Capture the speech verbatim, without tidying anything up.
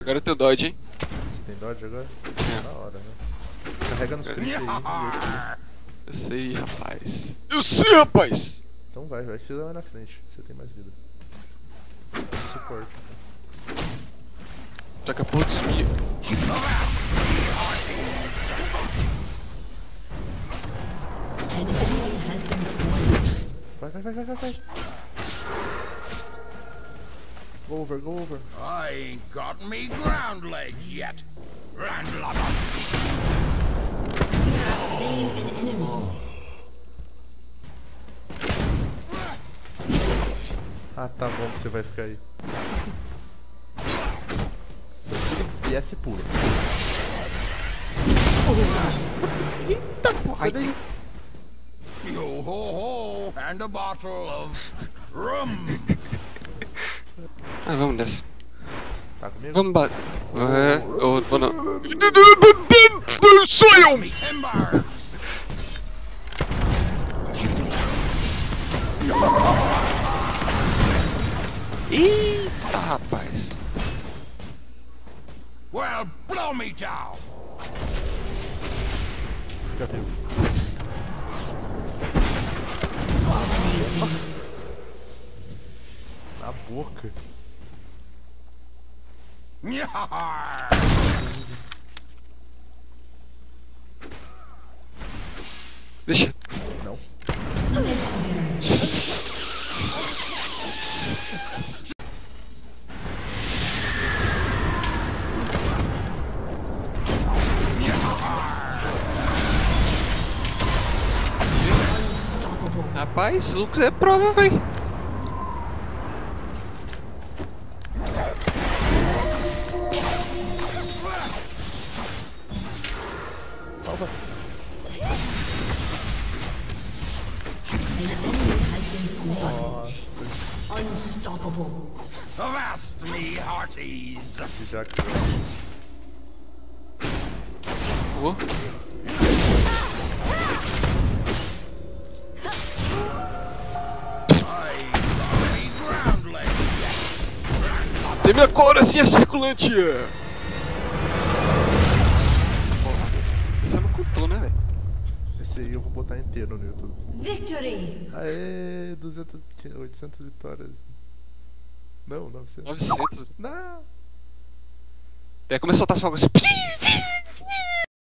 Agora eu tenho dodge, hein? Você tem dodge agora? É. Na hora, né? Carrega nos creep aí. Eu sei, rapaz. Eu sei, rapaz! Então vai, vai que você vai na frente. Você tem mais vida. Suporte. Taca a porra dos minha. Vai, vai, vai, vai, vai, vai. Go over, go over. I ain't got me ground legs yet. Landlubber. Ah, tá bom que você vai ficar aí. Se ele viesse, pula. Eita porra! Sai daí. Yo ho ho, and a bottle of rum. Ah, vamos nessa. Tá comigo? Vamos bater. É, eu vou não. Sou eu! Me timbers. Eita, rapaz. Well, blow me down. Fica vivo. Na boca. Nyah. Deixa. Não. Rapaz, o Lucas é prova, véi. Salva. Nossa. Unstoppable. Avast me, hearties. Já que Oh. I ain't got me ground legs yet. Tem minha cor assim, é circulante. Você não contou, né, velho? esse aí eu vou botar inteiro no YouTube. Victory. Aê, duzentas, oitocentas vitórias. Não, novecentas. novecentos. Não. Daí começou a soltar fogos assim.